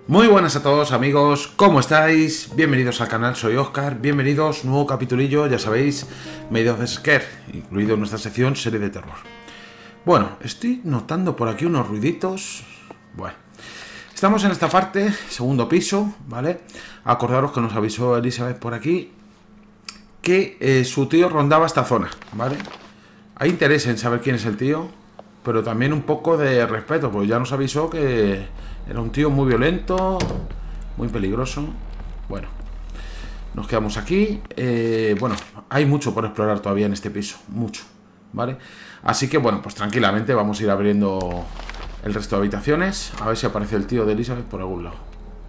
Muy buenas a todos amigos, ¿cómo estáis? Bienvenidos al canal, soy Oscar, bienvenidos, nuevo capitulillo, ya sabéis, Made of Scare, incluido en nuestra sección serie de terror. Bueno, estoy notando por aquí unos ruiditos. Bueno, estamos en esta parte, segundo piso, ¿vale? Acordaros que nos avisó Elizabeth por aquí que su tío rondaba esta zona, ¿vale? Hay interés en saber quién es el tío, pero también un poco de respeto, pues ya nos avisó que era un tío muy violento, muy peligroso. Bueno, nos quedamos aquí. Bueno, hay mucho por explorar todavía en este piso, mucho, ¿vale? Así que bueno, pues tranquilamente vamos a ir abriendo el resto de habitaciones, a ver si aparece el tío de Elizabeth por algún lado.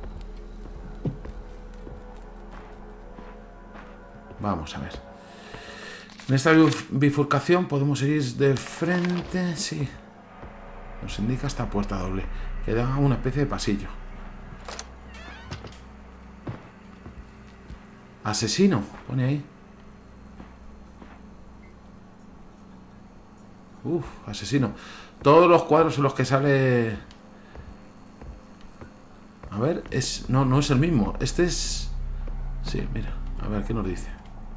Vamos a ver. En esta bifurcación podemos ir de frente, sí. Nos indica esta puerta doble, que da una especie de pasillo. Asesino, pone ahí. Uf, asesino. Todos los cuadros en los que sale... A ver, es... No es el mismo. Este es... Sí, mira. A ver, ¿qué nos dice?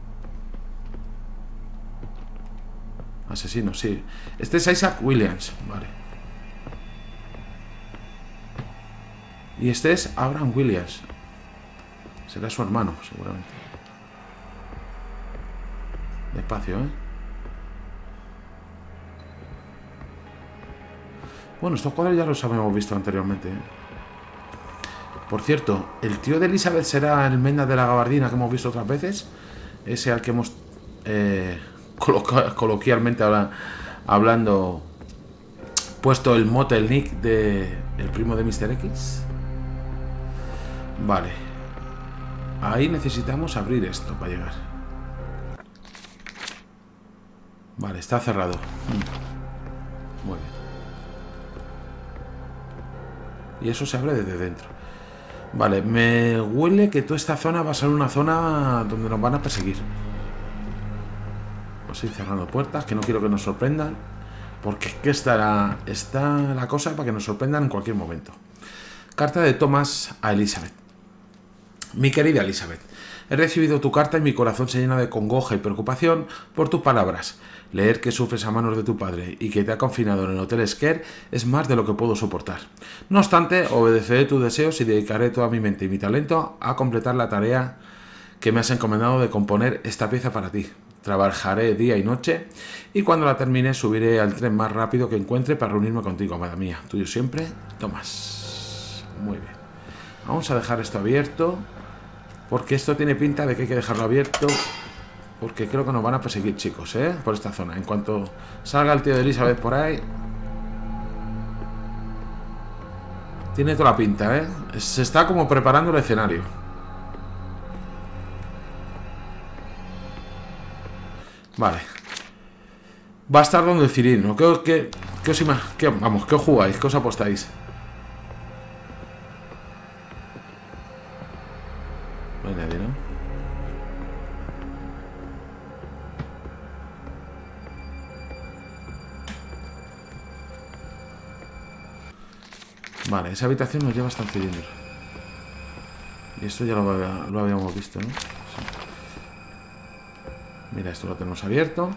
Asesino, sí. Este es Isaac Williams, vale. Y este es Abraham Williams. Será su hermano, seguramente. Despacio, ¿eh? Bueno, estos cuadros ya los habíamos visto anteriormente, ¿eh? Por cierto, ¿el tío de Elizabeth será el Menda de la gabardina que hemos visto otras veces? Ese al que hemos coloquialmente hablando puesto el mote, el nick de el primo de Mr. X. Vale. Ahí necesitamos abrir esto para llegar. Vale, está cerrado. Muy bien. Y eso se abre desde dentro. Vale, me huele que toda esta zona va a ser una zona donde nos van a perseguir. Pues ir cerrando puertas, que no quiero que nos sorprendan. Porque es que está la cosa para que nos sorprendan en cualquier momento. Carta de Thomas a Elizabeth. Mi querida Elizabeth, he recibido tu carta y mi corazón se llena de congoja y preocupación por tus palabras. Leer que sufres a manos de tu padre y que te ha confinado en el Hotel Scare es más de lo que puedo soportar. No obstante, obedeceré tus deseos y dedicaré toda mi mente y mi talento a completar la tarea que me has encomendado de componer esta pieza para ti. Trabajaré día y noche y cuando la termine subiré al tren más rápido que encuentre para reunirme contigo, amada mía. Tuyo siempre, Tomás. Muy bien. Vamos a dejar esto abierto porque esto tiene pinta de que hay que dejarlo abierto porque creo que nos van a perseguir, chicos, por esta zona. En cuanto salga el tío de Elizabeth por ahí, tiene toda la pinta, se está como preparando el escenario. Vale. Va a estar donde el Cirino. ¿Qué os jugáis? ¿Qué os apostáis? No hay nadie, ¿no? Vale, esa habitación nos lleva hasta el cilindro. Y esto ya lo habíamos visto, ¿no? Sí. Mira, esto lo tenemos abierto.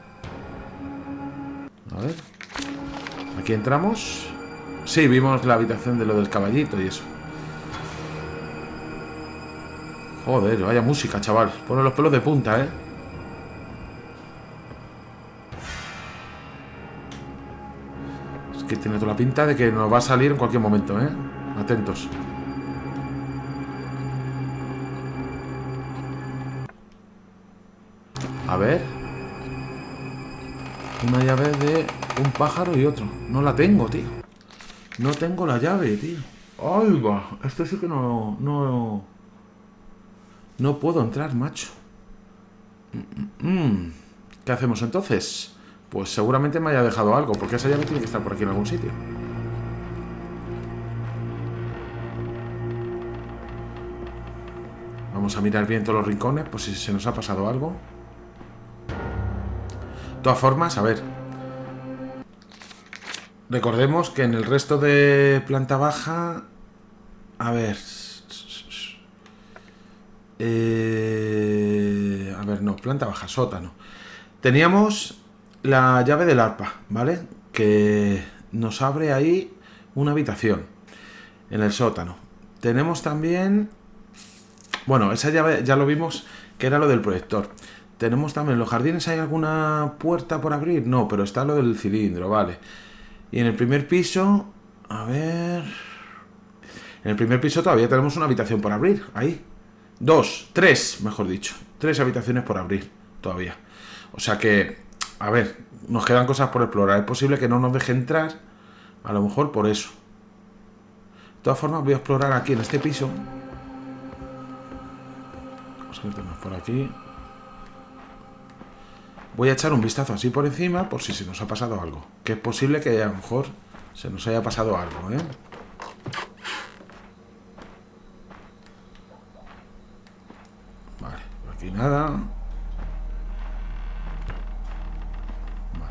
A ver. Aquí entramos. Sí, vimos la habitación de lo del caballito y eso. Joder, vaya música, chaval. Pone los pelos de punta, ¿eh? Es que tiene toda la pinta de que nos va a salir en cualquier momento, ¿eh? Atentos. A ver. Una llave de un pájaro y otro. No la tengo, tío. No tengo la llave, tío. ¡Ay, va! Esto sí que no puedo entrar, macho. ¿Qué hacemos entonces? Pues seguramente me haya dejado algo, porque esa llave tiene que estar por aquí en algún sitio. Vamos a mirar bien todos los rincones, por si se nos ha pasado algo. De todas formas, a ver. Recordemos que en el resto de planta baja A ver. A ver, no, planta baja, sótano. Teníamos la llave del arpa, ¿vale? Que nos abre ahí una habitación en el sótano. Tenemos también... Bueno, esa llave ya lo vimos, que era lo del proyector. Tenemos también en los jardines, ¿hay alguna puerta por abrir? No, pero está lo del cilindro, vale. Y en el primer piso... A ver... En el primer piso todavía tenemos una habitación por abrir, ahí. Tres, mejor dicho. 3 habitaciones por abrir todavía. O sea que, a ver, nos quedan cosas por explorar. Es posible que no nos deje entrar, a lo mejor por eso. De todas formas, voy a explorar aquí en este piso. Vamos a meternos por aquí. Voy a echar un vistazo así por encima, por si se nos ha pasado algo. Que es posible que a lo mejor se nos haya pasado algo, ¿eh? Vale, por aquí nada. Vale.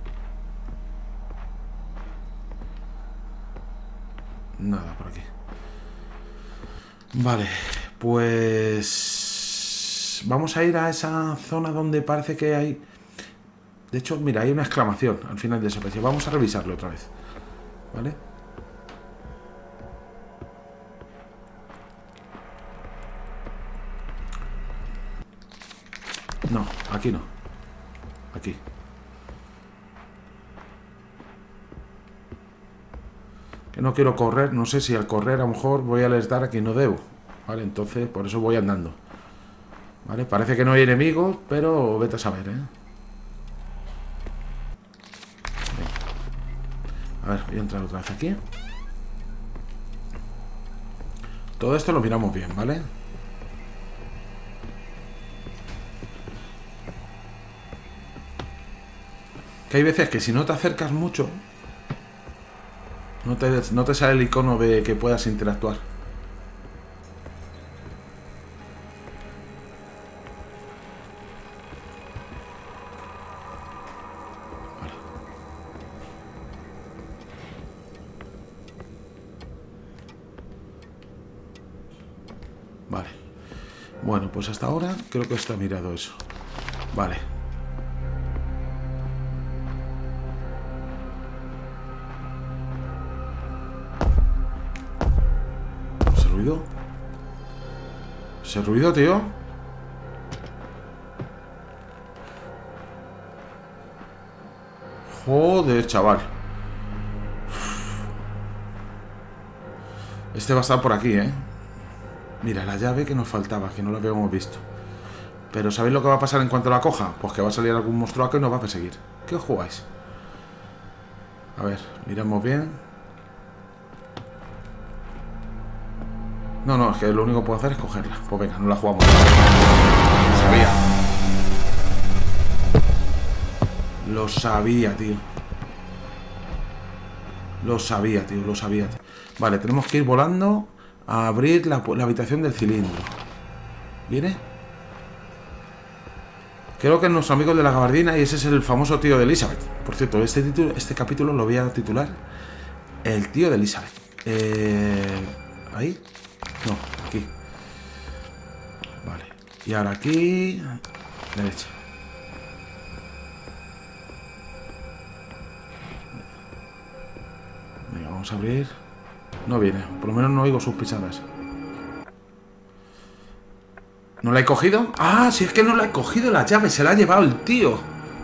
Nada por aquí. Vale, pues... Vamos a ir a esa zona donde parece que hay... De hecho, mira, hay una exclamación al final de ese precio. Vamos a revisarlo otra vez. ¿Vale? No, aquí no. Aquí. Que no quiero correr. No sé si al correr a lo mejor voy a les dar a quien no debo. ¿Vale? Entonces, por eso voy andando. ¿Vale? Parece que no hay enemigos, pero vete a saber, ¿eh? A ver, voy a entrar otra vez aquí. Todo esto lo miramos bien, ¿vale? Que hay veces que si no te acercas mucho, no te sale el icono de que puedas interactuar. Vale. Bueno, pues hasta ahora creo que está mirado eso. Vale. ¿Ese ruido? ¿Ese ruido, tío? Joder, chaval. Este va a estar por aquí, ¿eh? Mira, la llave que nos faltaba, que no la habíamos visto. Pero ¿sabéis lo que va a pasar en cuanto la coja? Pues que va a salir algún monstruo que nos va a perseguir. ¿Qué os jugáis? A ver, miramos bien. No, es que lo único que puedo hacer es cogerla. Pues venga, no la jugamos. Sabía. Lo sabía, tío. Lo sabía, tío. Vale, tenemos que ir volando a abrir la habitación del cilindro. ¿Viene? Creo que es nuestro amigo de la gabardina y ese es el famoso tío de Elizabeth. Por cierto, este capítulo lo voy a titular El tío de Elizabeth. ¿Ahí? No, aquí. Vale. Y ahora aquí... Derecha. Venga, vamos a abrir. No viene, por lo menos no oigo sus pisadas. ¿No la he cogido? ¡Ah! Si es que no la he cogido la llave, se la ha llevado el tío.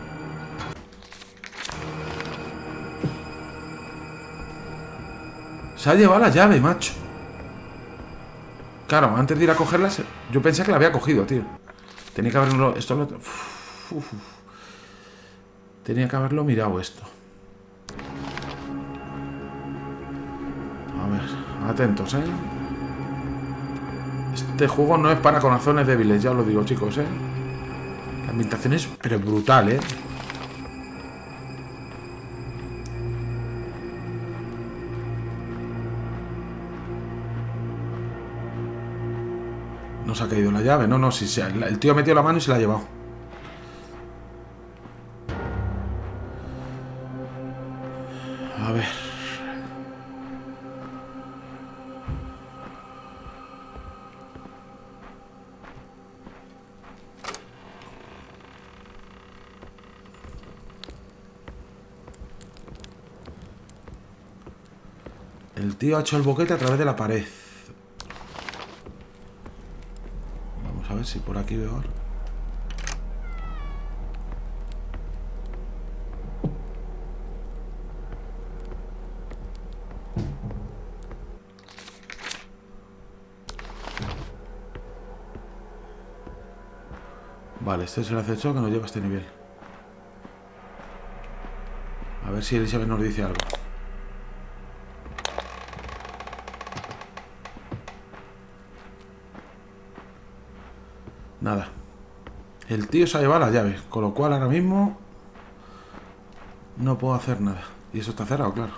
Se ha llevado la llave, macho. Claro, antes de ir a cogerla, yo pensé que la había cogido, tío. Tenía que haberlo... Tenía que haberlo mirado esto. A ver, atentos, ¿eh? Este juego no es para corazones débiles, ya os lo digo, chicos, ¿eh? La ambientación es pero brutal, ¿eh? No se ha caído la llave, no, si el tío ha metido la mano y se la ha llevado. A ver. El tío ha hecho el boquete a través de la pared. Vamos a ver si por aquí veo algo. Vale, este es el ascensor que nos lleva a este nivel. A ver si Elizabeth nos dice algo. Nada. El tío se ha llevado las llaves, con lo cual ahora mismo no puedo hacer nada. Y eso está cerrado, claro.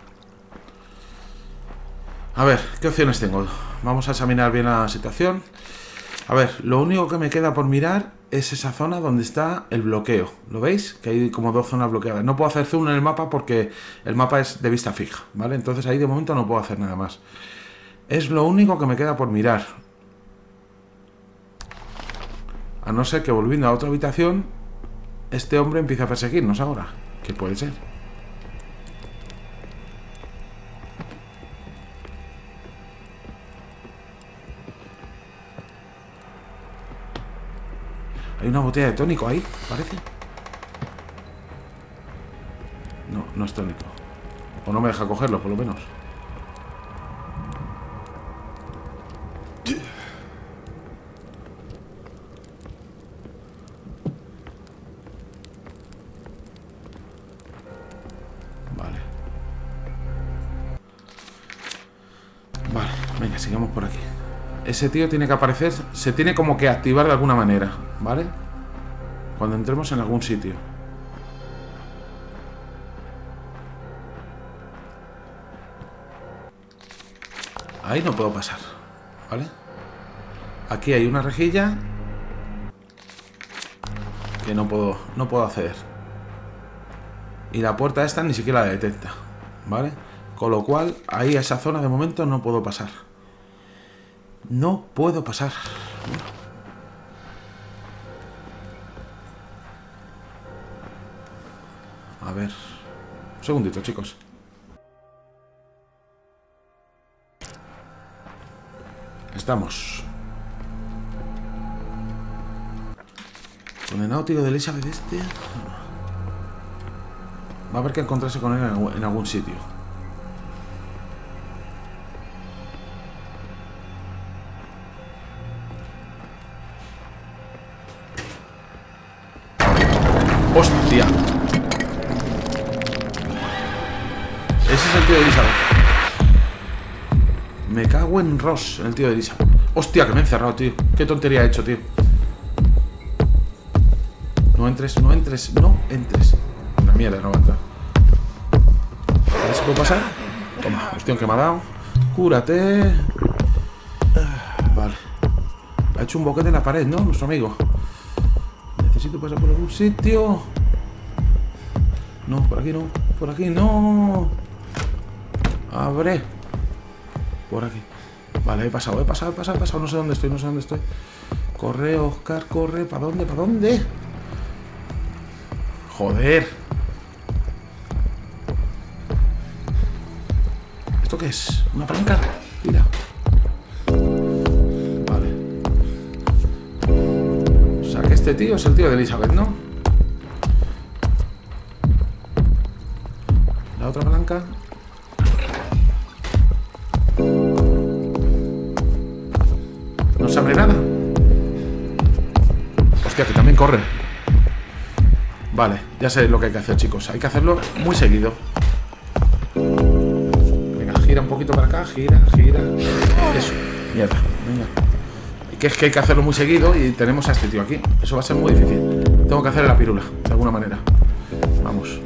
A ver, ¿qué opciones tengo? Vamos a examinar bien la situación. A ver, lo único que me queda por mirar es esa zona donde está el bloqueo. ¿Lo veis? Que hay como 2 zonas bloqueadas. No puedo hacer zoom en el mapa porque el mapa es de vista fija, ¿vale? Entonces ahí de momento no puedo hacer nada más. Es lo único que me queda por mirar. A no ser que volviendo a otra habitación, este hombre empiece a perseguirnos ahora. ¿Qué puede ser? Hay una botella de tónico ahí, parece. No, no es tónico. O no me deja cogerlo, por lo menos. Vale. Vale, venga, sigamos por aquí. Ese tío tiene que aparecer, se tiene como que activar de alguna manera, ¿vale? Cuando entremos en algún sitio. Ahí no puedo pasar, ¿vale? Aquí hay una rejilla que no puedo acceder. Y la puerta esta ni siquiera la detecta, ¿vale? Con lo cual, ahí a esa zona de momento no puedo pasar. No puedo pasar. A ver. Un segundito, chicos. Estamos. Condenado tío de Elizabeth este. Va a haber que encontrarse con él en algún sitio. ¡Hostia! Ese es el tío de Elizabeth. Me cago en Ross, en el tío de Elizabeth. ¡Hostia, que me he encerrado, tío! ¡Qué tontería he hecho, tío! No entres, no entres, no entres. Una mierda, no va a entrar. A ver si puedo pasar. Toma, hostia, que me ha dado. Cúrate. Vale. Ha hecho un boquete en la pared, ¿no? Nuestro amigo. Necesito pasar por algún sitio. No, por aquí no. Por aquí no. Abre. Por aquí. Vale, he pasado. No sé dónde estoy, Corre, Oscar, corre. ¿Para dónde? Joder. ¿Esto qué es? ¿Una palanca? Mira. Vale. O sea que este tío es el tío de Elizabeth, ¿no? La otra palanca. No se abre nada. Hostia, que también corre. Vale, ya sé lo que hay que hacer, chicos. Hay que hacerlo muy seguido. Venga, gira un poquito para acá. Gira. Eso, mierda. Venga. Y que es que hay que hacerlo muy seguido y tenemos a este tío aquí. Eso va a ser muy difícil. Tengo que hacerle la pirula, de alguna manera. Vamos.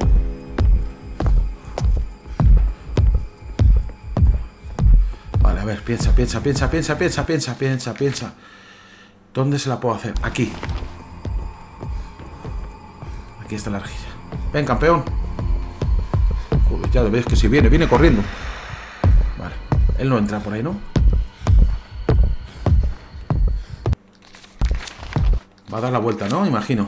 Vale, a ver, piensa. ¿Dónde se la puedo hacer? Aquí. Aquí está la rejilla. Ven, campeón. Joder, ya lo ves que si viene corriendo. Vale. Él no entra por ahí, ¿no? Va a dar la vuelta, ¿no? Imagino.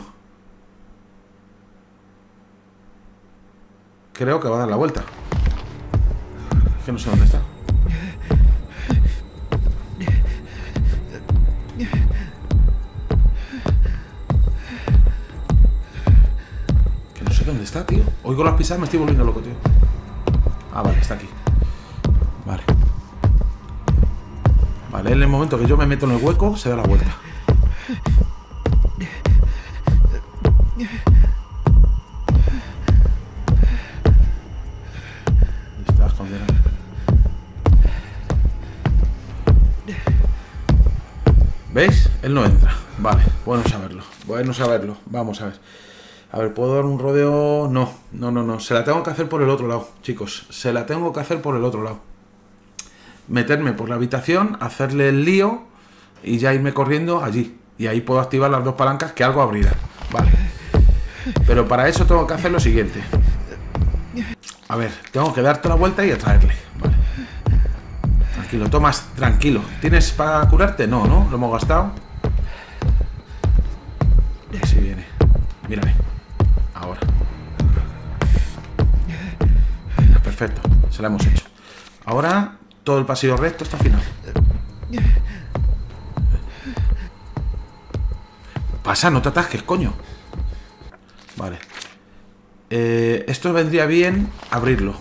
Creo que va a dar la vuelta. Es que no sé dónde está. Que no sé dónde está, tío. Oigo las pisadas, me estoy volviendo loco, tío. Ah, vale, está aquí. Vale. Vale, en el momento que yo me meto en el hueco, se da la vuelta. Estás condenado. ¿Veis? Él no entra. Vale, bueno saberlo. Bueno saberlo. Vamos a ver. A ver, ¿puedo dar un rodeo? No, no, no, no. Se la tengo que hacer por el otro lado, chicos. Se la tengo que hacer por el otro lado. Meterme por la habitación, hacerle el lío y ya irme corriendo allí. Y ahí puedo activar las dos palancas que algo abrirá. Vale. Pero para eso tengo que hacer lo siguiente. A ver, tengo que darte la vuelta y atraerle. Vale. Tranquilo, Tomás, tranquilo. ¿Tienes para curarte? No, ¿no? Lo hemos gastado. Sí viene. Mírame. Ahora. Perfecto. Se la hemos hecho. Ahora todo el pasillo recto hasta el final. Pasa, no te atasques, coño. Vale. Esto vendría bien abrirlo.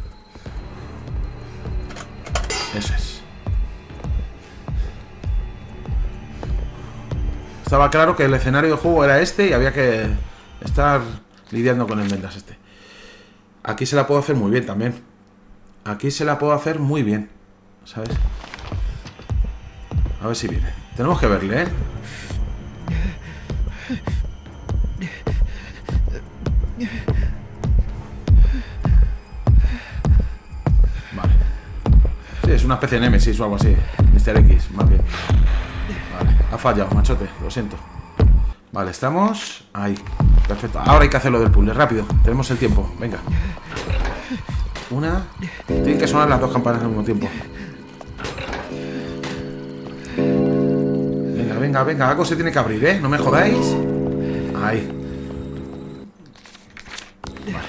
Eso es. Estaba claro que el escenario de juego era este y había que estar lidiando con el vendas este. Aquí se la puedo hacer muy bien también. Aquí se la puedo hacer muy bien, ¿sabes? A ver si viene. Tenemos que verle, ¿eh? Vale. Sí, es una especie de Nemesis o algo así. Mr. X, más bien. Vale, ha fallado, machote, lo siento. Vale, estamos ahí. Perfecto, ahora hay que hacerlo del puzzle, rápido. Tenemos el tiempo, venga. Una. Tienen que sonar las dos campanas al mismo tiempo. Venga, venga, venga, algo se tiene que abrir, ¿eh? No me jodáis. Ahí. Vale.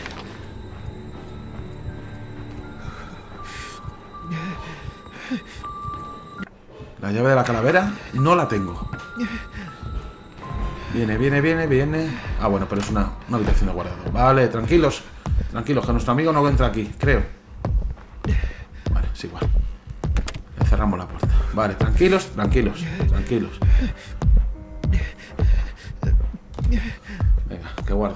La llave de la calavera no la tengo. Viene, viene, viene, viene. Ah, bueno, pero es una habitación de guardado. Vale, tranquilos. Tranquilos, que nuestro amigo no entra aquí, creo. Vale, es igual. Le cerramos la puerta. Vale, tranquilos, tranquilos, tranquilos. Venga, que guarde.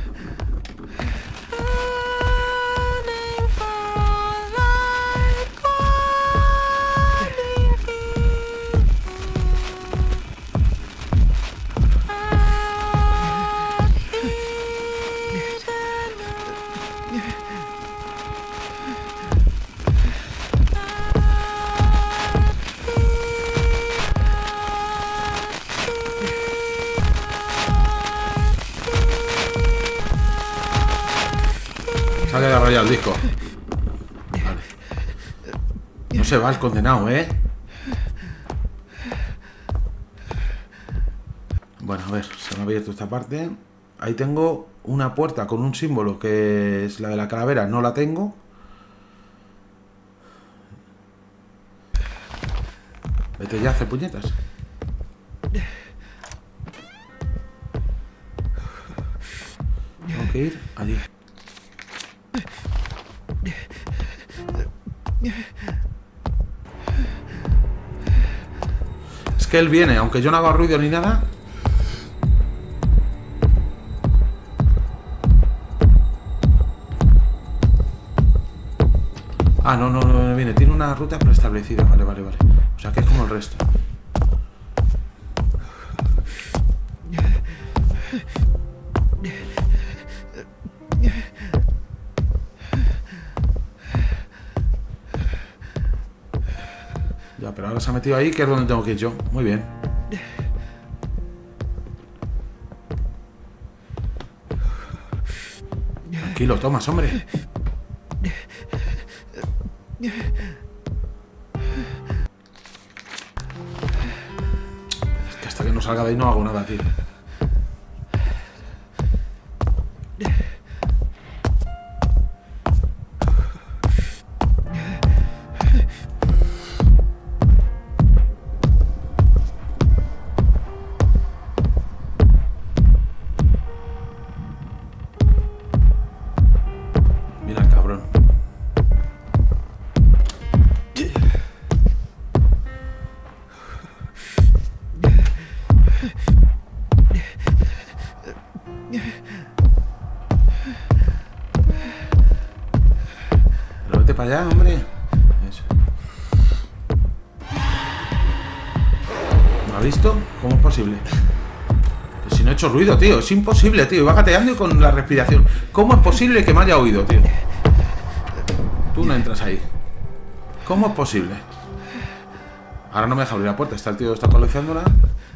Se ha quedado rayado el disco. Vale. No se va el condenado, ¿eh? Bueno, a ver, se me ha abierto esta parte. Ahí tengo una puerta con un símbolo que es la de la calavera. No la tengo. Vete ya a hacer puñetas. Tengo que ir allí. Es que él viene, aunque yo no haga ruido ni nada. Ah, no, no, no viene. Tiene una ruta preestablecida. Vale, vale, vale. O sea que es como el resto. Ya, pero ahora se ha metido ahí, que es donde tengo que ir yo. Muy bien. Tranquilo, Tomás, hombre. Es que hasta que no salga de ahí no hago nada, tío. vete para allá, hombre. Eso. ¿Me ha visto? ¿Cómo es posible? Pues si no he hecho ruido, tío. Es imposible, tío. Va gateando con la respiración. ¿Cómo es posible que me haya oído, tío? Tú no entras ahí. ¿Cómo es posible? Ahora no me deja abrir la puerta. Está el tío, está coleccionándola.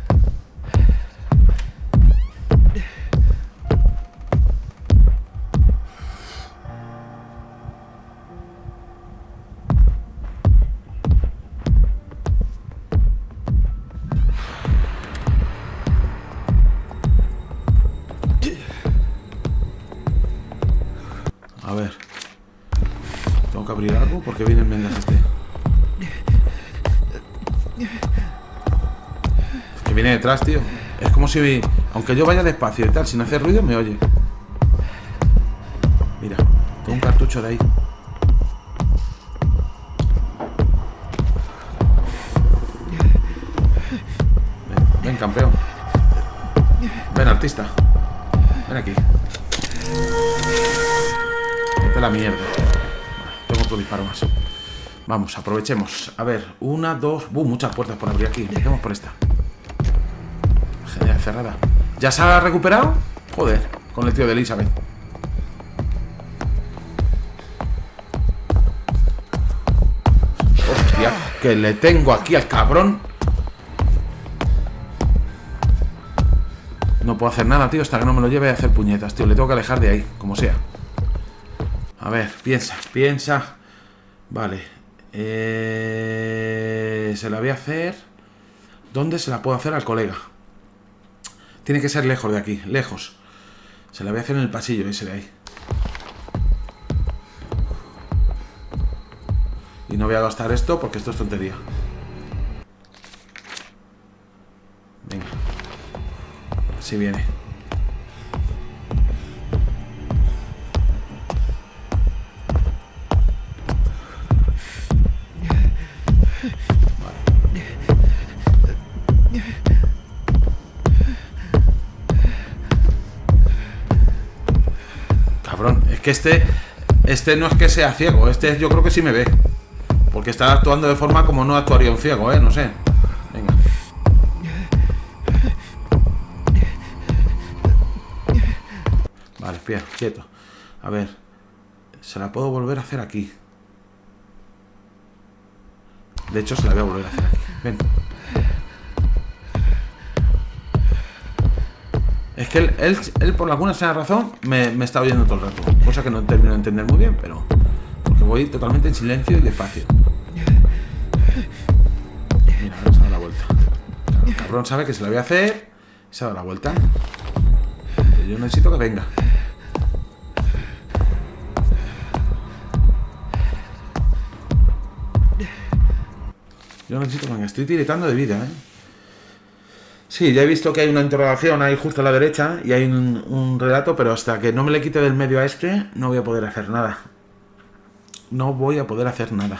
A ver. Tengo que abrir algo porque viene el Mendas este. Es que viene detrás, tío. Es como si, aunque yo vaya despacio y tal, sin hacer ruido, me oye. Mira, tengo un cartucho de ahí. Ven, campeón. Ven, artista. Ven aquí. Vete a la mierda. Tengo otro disparo más. Vamos, aprovechemos. A ver, una, dos... muchas puertas por abrir aquí. Empecemos por esta. Genial, cerrada. ¿Ya se ha recuperado? Joder, con el tío de Elizabeth. Hostia, que le tengo aquí al cabrón. No puedo hacer nada, tío, hasta que no me lo lleve a hacer puñetas, tío. Le tengo que alejar de ahí, como sea. A ver, piensa, piensa. Vale. Se la voy a hacer. ¿Dónde se la puedo hacer al colega? Tiene que ser lejos de aquí, lejos. Se la voy a hacer en el pasillo ese de ahí. Y no voy a gastar esto porque esto es tontería. Venga. Así viene. Cabrón, es que este no es que sea ciego, este yo creo que sí me ve. Porque está actuando de forma como no actuaría un ciego, no sé. Venga. Vale, espera, quieto. A ver, se la puedo volver a hacer aquí. De hecho, se la voy a volver a hacer aquí. Ven. Es que él por alguna extraña razón me está oyendo todo el rato. Cosa que no termino de entender muy bien, pero... Porque voy totalmente en silencio y despacio. Mira, ahora se da la vuelta. El cabrón sabe que se la voy a hacer. Se da la vuelta. Yo necesito que venga. Yo necesito que venga. Estoy tiritando de vida, Sí, ya he visto que hay una interrogación ahí justo a la derecha y hay un relato, pero hasta que no me le quite del medio a este, no voy a poder hacer nada. No voy a poder hacer nada.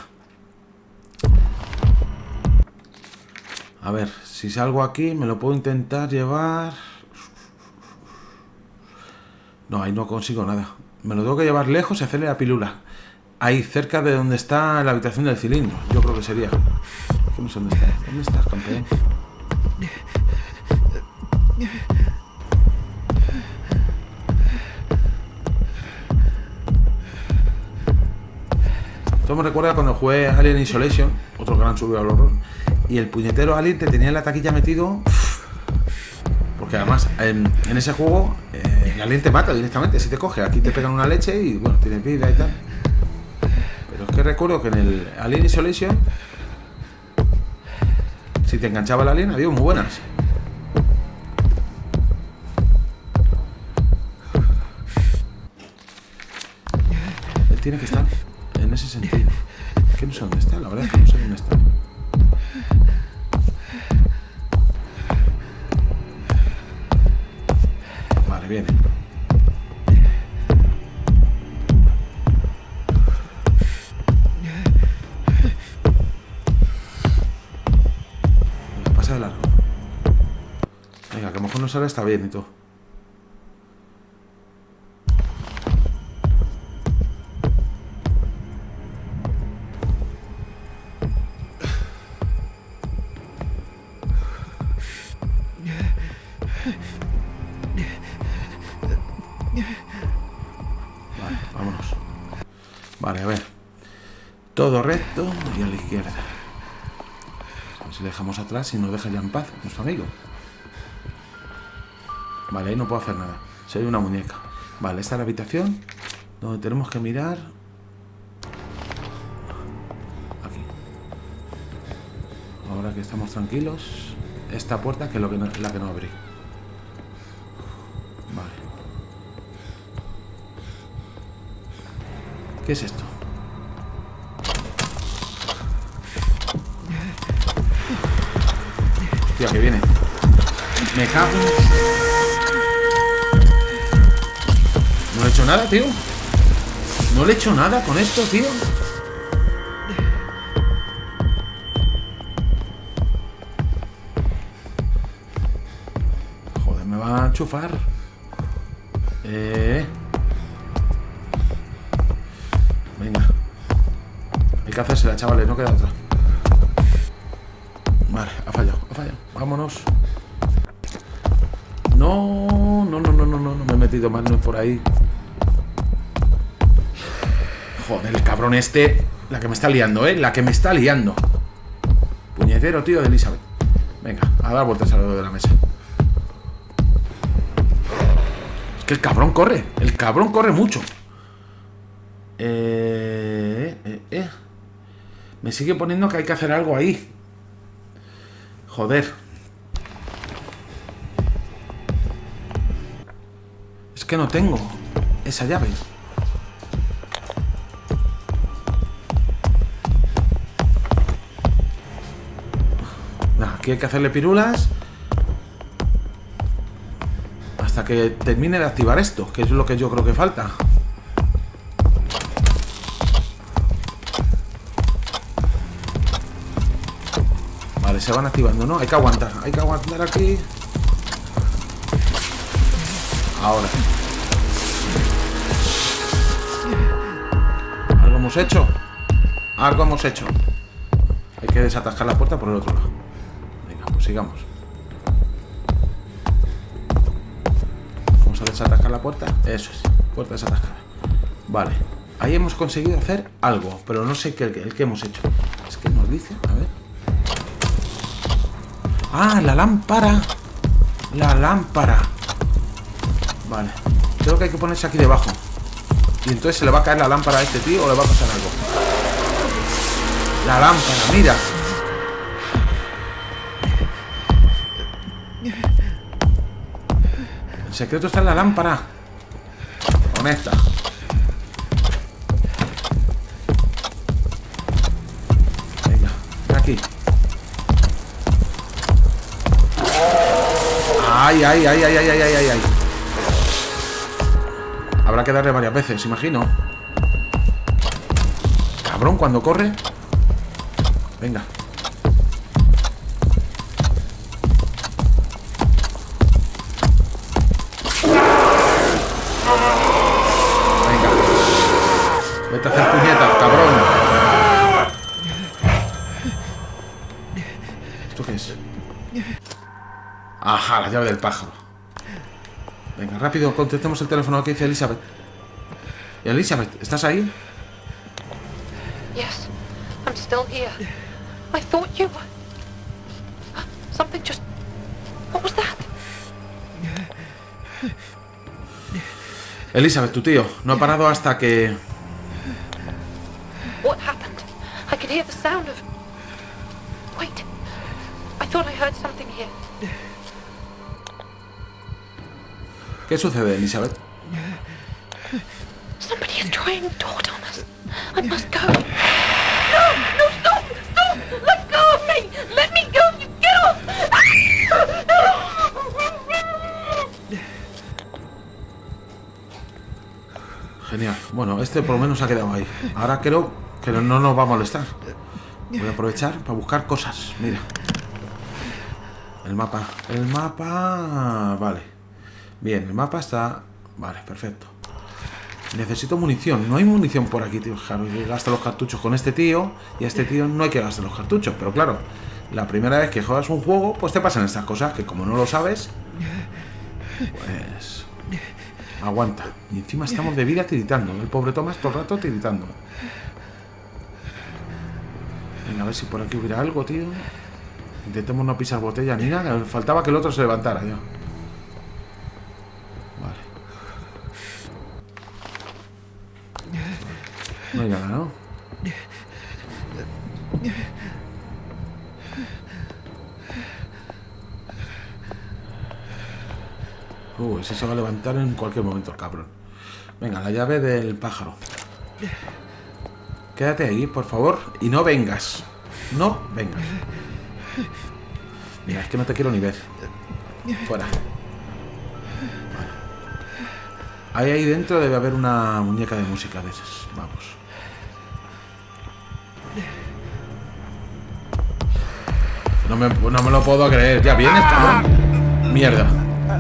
A ver, si salgo aquí, me lo puedo intentar llevar... No, ahí no consigo nada. Me lo tengo que llevar lejos y hacerle la pilula. Ahí, cerca de donde está la habitación del cilindro. Yo creo que sería. No sé dónde está. ¿Dónde estás, campeón? Esto me recuerda cuando jugué Alien Isolation, otro gran subido al horror, y el puñetero Alien te tenía en la taquilla metido. Porque además, en ese juego, el Alien te mata directamente si te coge. Aquí te pegan una leche y bueno, tienes vida y tal. Pero es que recuerdo que en el Alien Isolation, si te enganchaba el Alien, había muy buenas. Él tiene que estar en ese sentido. Es que no sé dónde está, la verdad es que no sé dónde está. Vale, viene. Venga, pasa de largo. Venga, que a lo mejor no sale, está bien y todo. Vale, a ver. Todo recto y a la izquierda. A ver si le dejamos atrás y nos deja ya en paz nuestro amigo. Vale, ahí no puedo hacer nada. Soy una muñeca. Vale, esta es la habitación donde tenemos que mirar. Aquí. Ahora que estamos tranquilos, esta puerta que es la que no abrí. Vale. ¿Qué es esto? Hostia, que viene. Me cago. No le he hecho nada, tío. No le he hecho nada con esto, tío. Joder, me va a enchufar. Venga. Hay que hacérsela, chavales, no queda otra. Vale, ha fallado, ha fallado. Vámonos. No, no me he metido mal, no es por ahí. Joder, el cabrón este. La que me está liando, la que me está liando. Puñetero, tío, de Elizabeth. Venga, a dar vueltas a lo de la mesa. Es que el cabrón corre. El cabrón corre mucho. Me sigue poniendo que hay que hacer algo ahí. Joder. Es que no tengo esa llave. Nah, aquí hay que hacerle pirulas hasta que termine de activar esto, que es lo que yo creo que falta. Vale, se van activando, ¿no? Hay que aguantar aquí. Ahora. ¿Algo hemos hecho? Algo hemos hecho. Hay que desatascar la puerta por el otro lado. Venga, pues sigamos. Vamos a desatascar la puerta. Eso es, puerta desatascada. Vale, ahí hemos conseguido hacer algo, pero no sé el que hemos hecho. Es que nos dice, a ver. Ah, la lámpara. La lámpara. Vale, creo que hay que ponerse aquí debajo. Y entonces se le va a caer la lámpara a este tío o le va a pasar algo. La lámpara, mira. El secreto está en la lámpara. Conecta. Venga, aquí. Ay. Habrá que darle varias veces, imagino. Cabrón, cuando corre. Venga. Venga. Vete a hacer puñetas, cabrón. ¿Esto qué es? Ajá, la llave del pájaro. Venga, rápido, contestemos el teléfono que dice Elizabeth. Elizabeth, ¿estás ahí? Yes, I'm still here. I thought you were... Something just... What was that? Elizabeth, tu tío, no ha parado hasta que... What happened? I could hear the sound of... Wait, I thought I heard something here. ¿Qué sucede, Elizabeth? Somebody is trying to door, Thomas. I must go. No, stop! Let go of me! Let me go! You get off! Genial. Bueno, este por lo menos ha quedado ahí. Ahora creo que no nos va a molestar. Voy a aprovechar para buscar cosas. Mira. El mapa. El mapa... Vale. Bien, el mapa está... Vale, perfecto. Necesito munición. No hay munición por aquí, tío. Gasta los cartuchos con este tío. Y a este tío no hay que gastar los cartuchos. Pero claro, la primera vez que juegas un juego, pues te pasan estas cosas que como no lo sabes, pues... Aguanta. Y encima estamos de vida tiritando. El pobre Tomás todo el rato tiritando. Venga, a ver si por aquí hubiera algo, tío. Intentemos no pisar botella ni nada. Faltaba que el otro se levantara ya. Vale. No hay nada, ¿no? Ese se va a levantar en cualquier momento el cabrón. Venga, la llave del pájaro. Quédate ahí, por favor. Y no vengas. No vengas. Mira, es que no te quiero ni ver. Fuera. Vale. Ahí dentro debe haber una muñeca de música de esas. Vamos. No me lo puedo creer. ¿Ya vienes, cabrón? Mierda.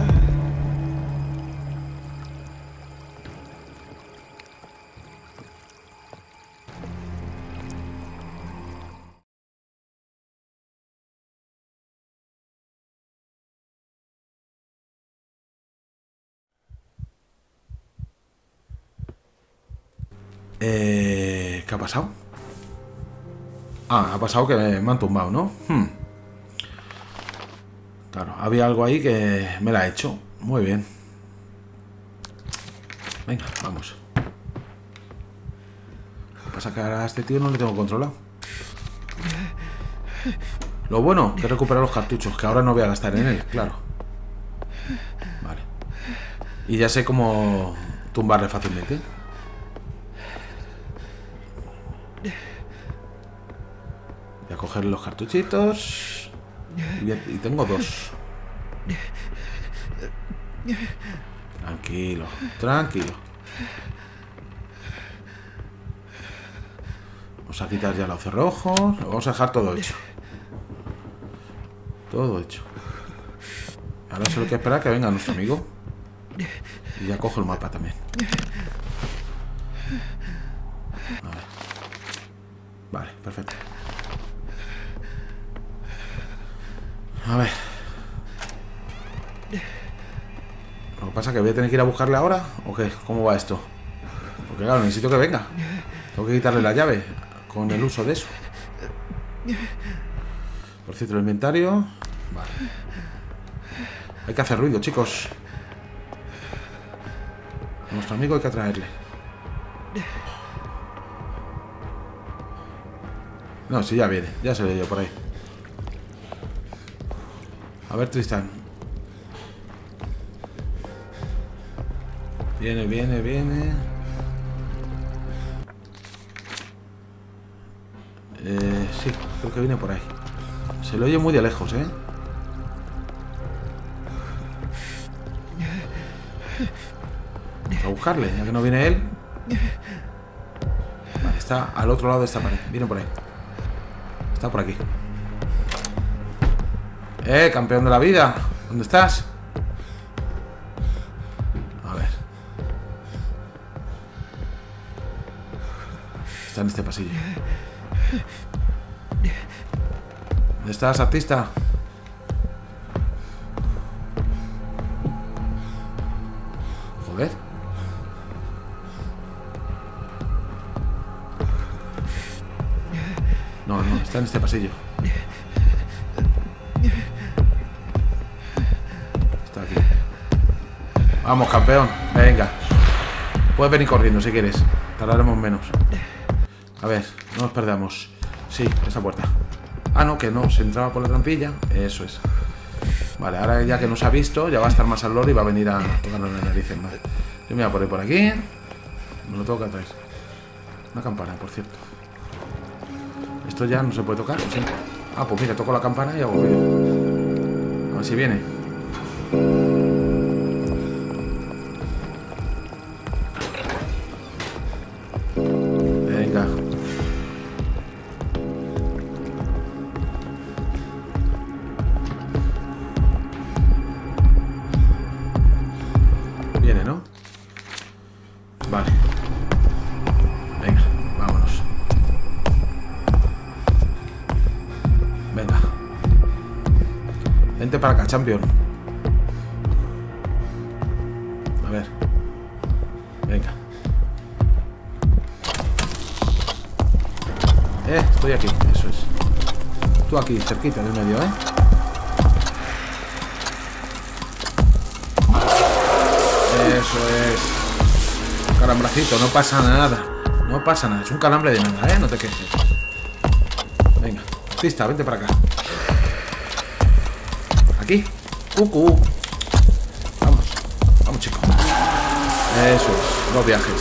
¿Qué ha pasado? Ah, ha pasado que me han tumbado, ¿no? Claro, había algo ahí que me la ha hecho. Muy bien. Venga, vamos. Lo que pasa es que ahora a este tío no le tengo controlado. Lo bueno, que recuperar los cartuchos, que ahora no voy a gastar en él, claro. Vale. Y ya sé cómo tumbarle fácilmente. Voy a coger los cartuchitos. Y tengo 2. Tranquilo, tranquilo. Vamos a quitar ya los cerrojos. Lo vamos a dejar todo hecho. Todo hecho. Ahora solo hay que esperar que venga nuestro amigo. Y ya cojo el mapa también. A ver. Vale, perfecto. A ver. Lo que pasa es que voy a tener que ir a buscarle ahora. ¿O qué? ¿Cómo va esto? Porque claro, necesito que venga. Tengo que quitarle la llave con el uso de eso. Por cierto, el inventario. Vale. Hay que hacer ruido, chicos. A nuestro amigo hay que traerle. No, si ya viene. Ya se ve yo por ahí. A ver, Tristan. Viene, viene, viene. Sí, creo que viene por ahí. Se lo oye muy de lejos, ¿eh? Vamos a buscarle, ya que no viene él. Vale, está al otro lado de esta pared. Viene por ahí. Está por aquí. Campeón de la vida. ¿Dónde estás? A ver. Está en este pasillo. ¿Dónde estás, artista? Joder. No, no, está en este pasillo. Está aquí. Vamos, campeón. Venga. Puedes venir corriendo si quieres. Tardaremos menos. A ver, no nos perdamos. Sí, esa puerta. Ah, no, que no, se entraba por la trampilla. Eso es. Vale, ahora ya que nos ha visto, ya va a estar más al loro y va a venir a tocarnos las narices. Vale. Yo me voy a poner por aquí. Me lo tengo que traer. Una campana, por cierto. Esto ya no se puede tocar, ¿sí? Ah, pues mira, toco la campana y hago ruido. A ver si viene. Venga. Viene, ¿no? Vale. Venga, vámonos. Venga. Vente para acá, champion. A ver. Estoy aquí, eso es. Tú aquí, cerquita del medio, ¿eh? Eso es. Calambracito, no pasa nada. No pasa nada, es un calambre de nada, ¿eh? No te quejes. Venga, artista, vente para acá. Aquí. Cucú. Vamos, vamos, chico. Eso es, 2 viajes.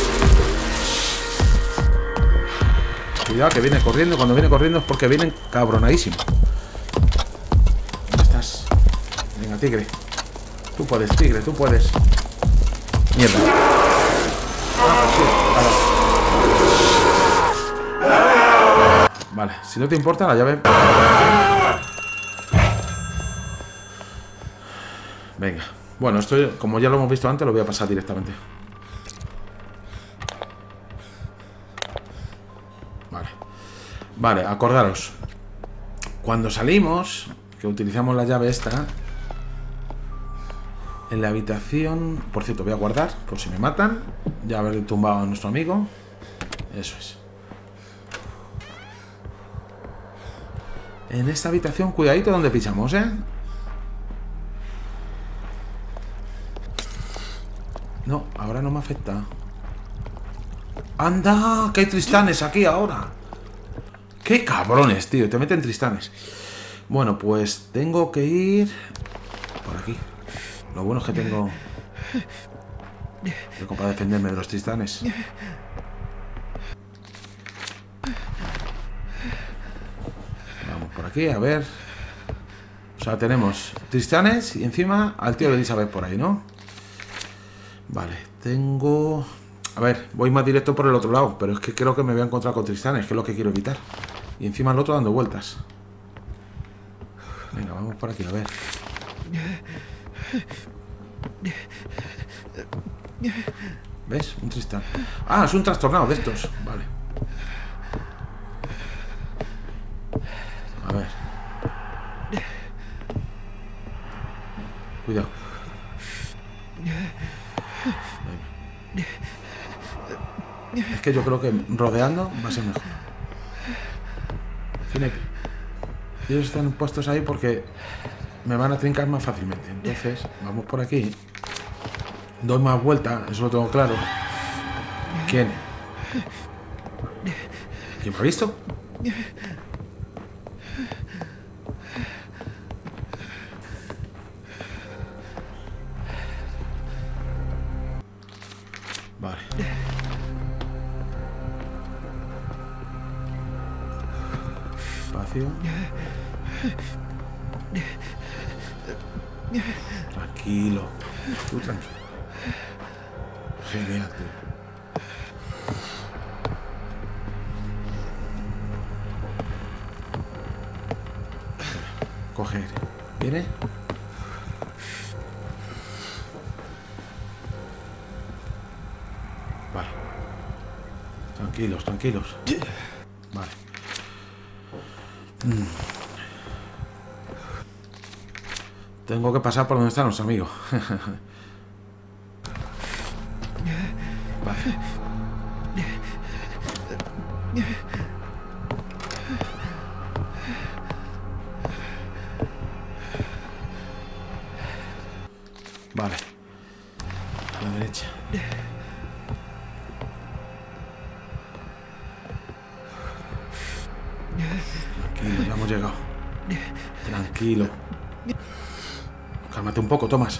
Cuidado que viene corriendo. Cuando viene corriendo es porque vienen cabronadísimo. ¿Dónde estás? Venga, tigre. Tú puedes, tigre, tú puedes. Mierda. Ah, pues sí, vale, si no te importa la llave. Venga. Bueno, esto como ya lo hemos visto antes, lo voy a pasar directamente. Vale. Vale, acordaros. Cuando salimos, que utilizamos la llave esta, en la habitación... Por cierto, voy a guardar, por si me matan. Ya haber tumbado a nuestro amigo. Eso es. En esta habitación, cuidadito donde pisamos, ¿eh? No, ahora no me afecta. ¡Anda! ¡Que hay tristanes aquí ahora! ¡Qué cabrones, tío! Te meten tristanes. Bueno, pues tengo que ir por aquí. Lo bueno es que tengo para defenderme de los tristanes. Vamos por aquí, a ver. O sea, tenemos tristanes y encima al tío de Elizabeth por ahí, ¿no? Vale, tengo... A ver, voy más directo por el otro lado, pero es que creo que me voy a encontrar con tristanes, que es lo que quiero evitar. Y encima el otro dando vueltas. Venga, vamos por aquí, a ver. ¿Ves? Un tristán. Ah, es un trastornado de estos. Vale. A ver. Cuidado. Venga. Es que yo creo que rodeando va a ser mejor. Ellos están puestos ahí porque me van a trincar más fácilmente. Entonces, vamos por aquí. Doy más vuelta, eso lo tengo claro. ¿Quién? ¿Quién me ha visto? Vale. Espacio. Tranquilo. Tú tranquilo. Genial, tío. Coge aire. ¿Viene? Vale. Tranquilos, tranquilos. Vale. Tengo que pasar por donde está nuestro amigo. Vale. Vale. A la derecha. Tranquilo, ya hemos llegado. Tranquilo. Cálmate un poco, Tomás.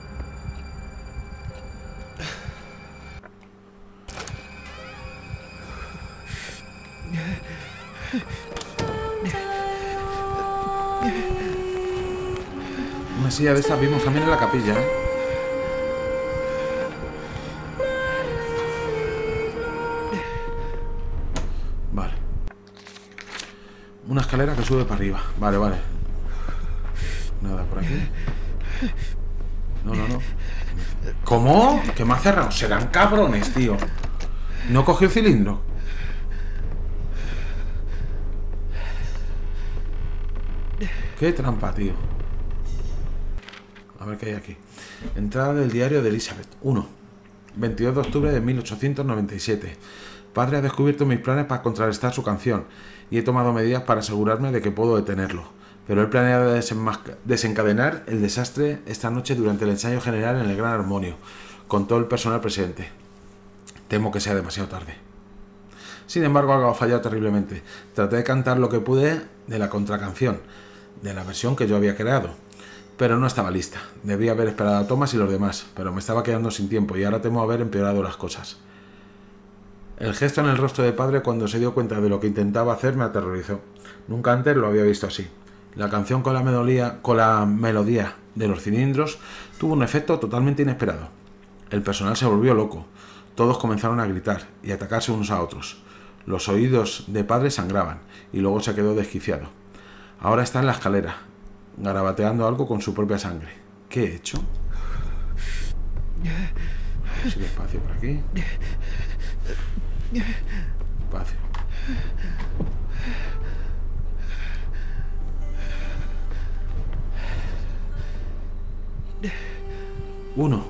Una silla de estas vimos también en la capilla, ¿eh? Vale. Una escalera que sube para arriba. Vale, vale. Nada por aquí. No, no, no. ¿Cómo? ¿Que me ha cerrado? Serán cabrones, tío. No cogió el cilindro. Qué trampa, tío. A ver qué hay aquí. Entrada del diario de Elizabeth. 1. 22 de octubre de 1897. padre ha descubierto mis planes para contrarrestar su canción y he tomado medidas para asegurarme de que puedo detenerlo. Pero él planea desencadenar el desastre esta noche durante el ensayo general en el Gran Armonio, con todo el personal presente. Temo que sea demasiado tarde. Sin embargo, algo ha fallado terriblemente. Traté de cantar lo que pude de la contracanción, de la versión que yo había creado, pero no estaba lista. Debía haber esperado a Thomas y los demás, pero me estaba quedando sin tiempo y ahora temo haber empeorado las cosas. El gesto en el rostro de padre cuando se dio cuenta de lo que intentaba hacer me aterrorizó. Nunca antes lo había visto así. La canción con la melodía de los cilindros tuvo un efecto totalmente inesperado. El personal se volvió loco. Todos comenzaron a gritar y a atacarse unos a otros. Los oídos de padre sangraban y luego se quedó desquiciado. Ahora está en la escalera, garabateando algo con su propia sangre. ¿Qué he hecho? A ver si despacio por aquí. Despacio. Uno.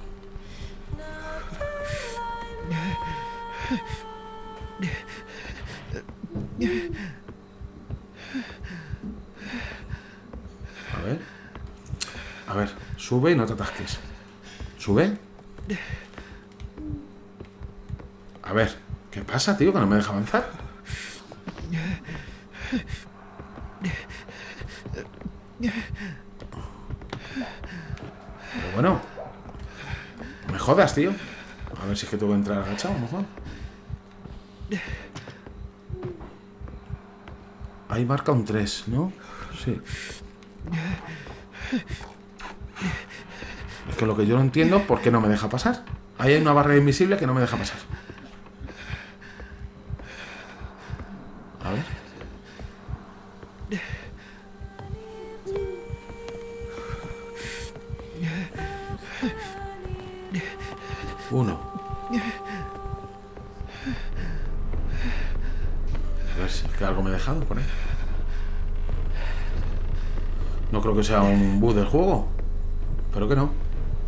A ver, sube y no te atasques. ¿Sube? A ver, ¿qué pasa, tío? Que no me deja avanzar. Pero bueno, no me jodas, tío. A ver si es que tengo que entrar agachado, a lo mejor. Ahí marca un 3, ¿no? Sí. Es que lo que yo no entiendo es por qué no me deja pasar. Ahí hay una barrera invisible que no me deja pasar. A ver. Uno. A ver si es que algo me he dejado por ahí. No creo que sea un bug del juego. Pero que no.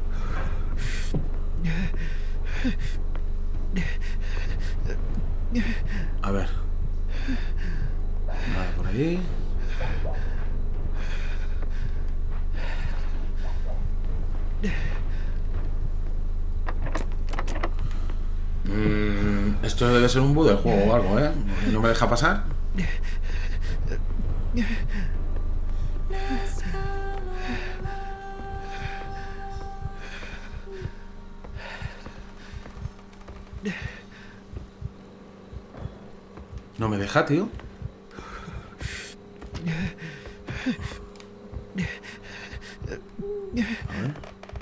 A ver. Nada por ahí. Esto debe ser un bug del juego o algo, ¿eh? No me deja pasar. No me deja, tío. A ver.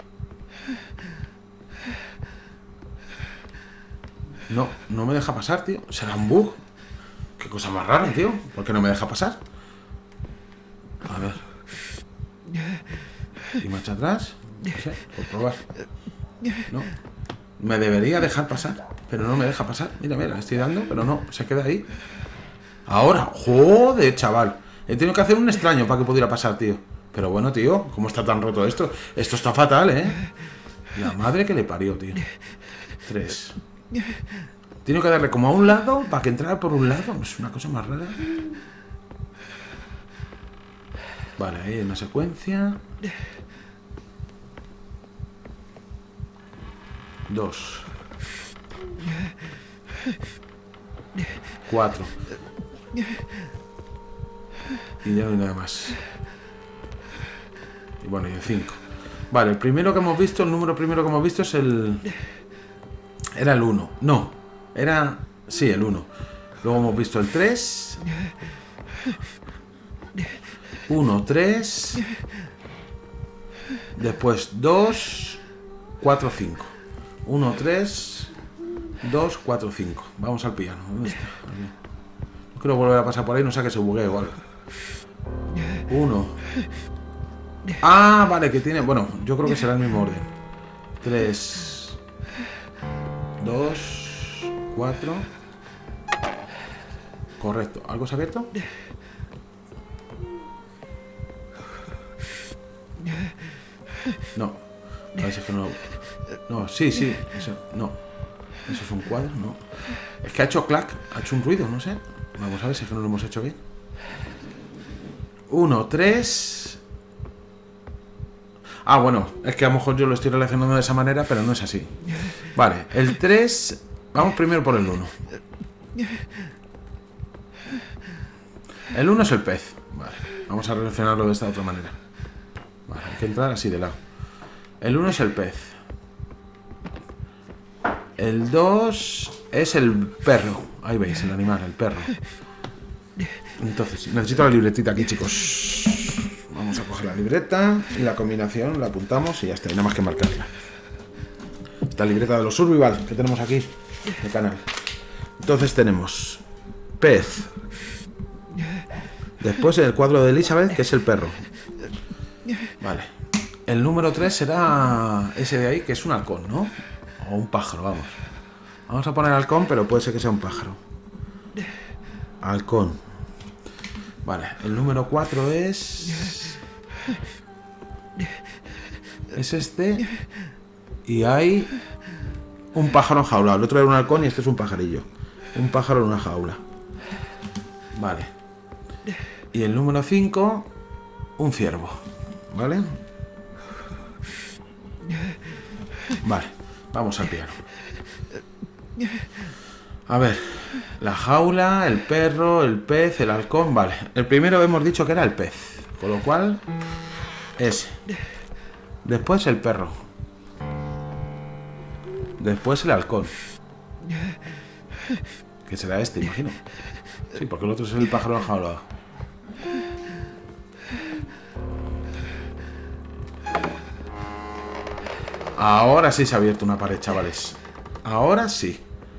No me deja pasar, tío. ¿Será un bug? Qué cosa más rara, tío. ¿Por qué no me deja pasar? A ver. ¿Y marcha atrás? No sé, por probar. No. Me debería dejar pasar, pero no me deja pasar. Mira, le estoy dando, pero no, se queda ahí. Ahora, joder, chaval. He tenido que hacer un extraño para que pudiera pasar, tío. Pero bueno, tío, ¿cómo está tan roto esto? Esto está fatal, ¿eh? La madre que le parió, tío. 3. Tengo que darle como a un lado para que entrara por un lado. Es una cosa más rara. Vale, ahí hay una secuencia. 2. 4. Y ya no hay nada más. Y bueno, y el 5. Vale, el primero que hemos visto, el número primero que hemos visto es el... Era el 1. No, era... Sí, el 1. Luego hemos visto el 3. 1, 3. Después 2, 4, 5. 1, 3, 2, 4, 5. Vamos al piano. ¿Dónde está? Aquí. No quiero volver a pasar por ahí, no sé que se buguee o algo. 1. Ah, vale, que tiene... Bueno, yo creo que será el mismo orden. 3, 2, 4. Correcto. ¿Algo se ha abierto? No. A ver si es que no... No, sí, sí. Eso, no. Eso es un cuadro, ¿no? Es que ha hecho clac, ha hecho un ruido, no sé. Vamos a ver si es que no lo hemos hecho bien. 1, 3... Ah, bueno, es que a lo mejor yo lo estoy relacionando de esa manera, pero no es así. Vale, el 3... Vamos primero por el 1. El 1 es el pez. Vale, vamos a relacionarlo de esta otra manera. Vale, hay que entrar así de lado. El 1 es el pez. El 2 es el perro. Ahí veis, el animal, el perro. Entonces, necesito la libretita aquí, chicos. Vamos a coger la libreta y la combinación la apuntamos y ya está, y nada más que marcarla. Esta libreta de los survival que tenemos aquí en el canal. Entonces tenemos pez. Después el cuadro de Elizabeth, que es el perro. Vale. El número 3 será ese de ahí, que es un halcón, ¿no? O un pájaro, vamos. Vamos a poner halcón, pero puede ser que sea un pájaro. Halcón. Vale, el número 4 es este. Y hay un pájaro enjaulado. El otro era un halcón y este es un pajarillo. Un pájaro en una jaula. Vale. Y el número 5, un ciervo. ¿Vale? Vale, vamos al piano. A ver, la jaula, el perro, el pez, el halcón. Vale, el primero hemos dicho que era el pez, con lo cual ese. Después el perro. Después el halcón, que será este, imagino. Sí, porque el otro es el pájaro enjaulado. Ahora sí se ha abierto una pared, chavales. Ahora sí.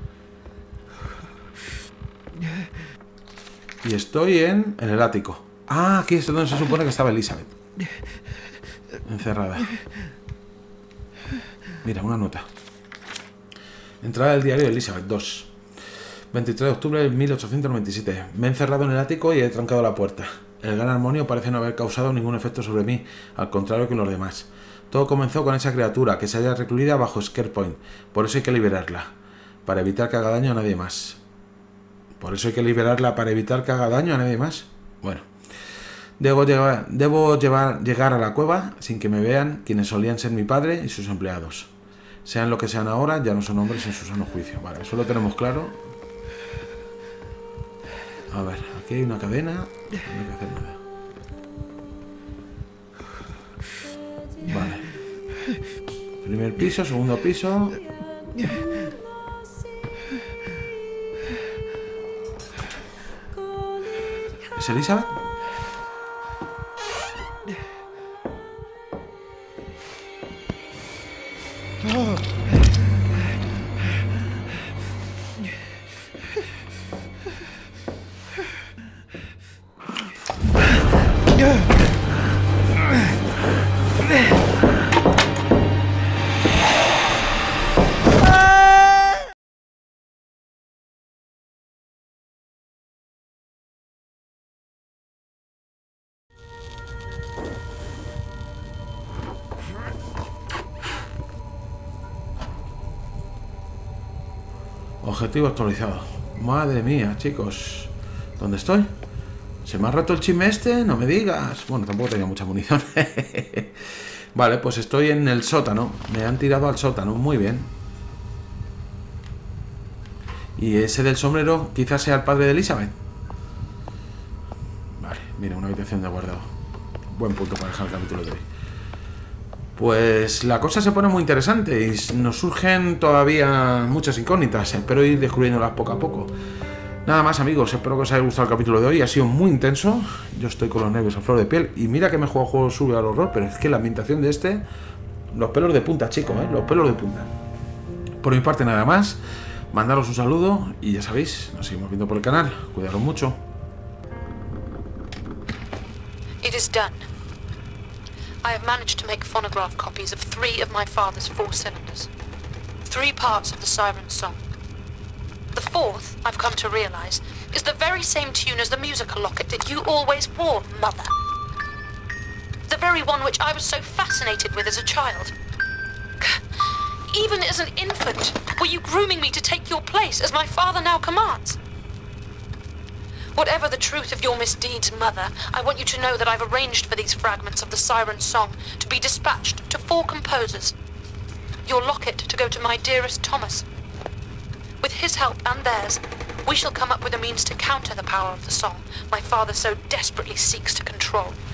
Y estoy en el ático. Ah, aquí es donde se supone que estaba Elizabeth. Encerrada. Mira, una nota. Entrada del diario de Elizabeth 2. 23 de octubre de 1897. Me he encerrado en el ático y he trancado la puerta. El gran armonio parece no haber causado ningún efecto sobre mí, al contrario que los demás. Todo comenzó con esa criatura que se halla recluida bajo Scare Point. Por eso hay que liberarla, para evitar que haga daño a nadie más. Por eso hay que liberarla para evitar que haga daño a nadie más. Bueno, debo llegar a la cueva sin que me vean quienes solían ser mi padre y sus empleados. Sean lo que sean ahora, ya no son hombres en su sano juicio. Vale, eso lo tenemos claro. A ver, aquí hay una cadena. No hay que hacer nada. Vale. Primer piso, segundo piso. ¿Es Elizabeth? Oh. Objetivo actualizado. Madre mía, chicos. ¿Dónde estoy? ¿Se me ha roto el chisme este? No me digas. Bueno, tampoco tenía mucha munición. Vale, pues estoy en el sótano. Me han tirado al sótano. Muy bien. Y ese del sombrero quizás sea el padre de Elizabeth. Vale, mira, una habitación de guardado. Buen punto para dejar el capítulo de hoy. Pues la cosa se pone muy interesante y nos surgen todavía muchas incógnitas. Espero ir descubriéndolas poco a poco. Nada más, amigos, espero que os haya gustado el capítulo de hoy. Ha sido muy intenso. Yo estoy con los nervios a flor de piel. Y mira que me juego juegos sube al horror, pero es que la ambientación de este... Los pelos de punta, chicos, los pelos de punta. Por mi parte, nada más. Mandaros un saludo y ya sabéis, nos seguimos viendo por el canal. Cuidaros mucho. It is done. I have managed to make phonograph copies of 3 of my father's 4 cylinders. 3 parts of the Siren Song. The 4th, I've come to realize, is the very same tune as the musical locket that you always wore, Mother. The very one which I was so fascinated with as a child. Even as an infant, were you grooming me to take your place, as my father now commands? Whatever the truth of your misdeeds, Mother, I want you to know that I've arranged for these fragments of the Siren Song to be dispatched to 4 composers. Your locket to go to my dearest Thomas. With his help and theirs, we shall come up with a means to counter the power of the song my father so desperately seeks to control.